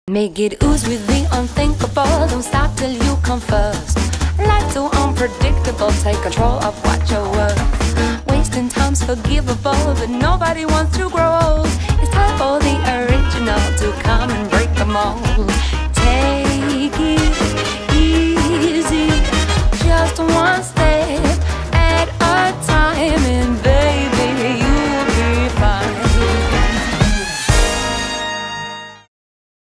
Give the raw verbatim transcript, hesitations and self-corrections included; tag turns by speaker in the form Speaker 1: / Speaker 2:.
Speaker 1: Make it ooze with the unthinkable. Don't stop till you come first. Life too unpredictable. Take control of what you're worth. Wasting time's forgivable, but nobody wants to grow old. It's time for the original to come and break them all.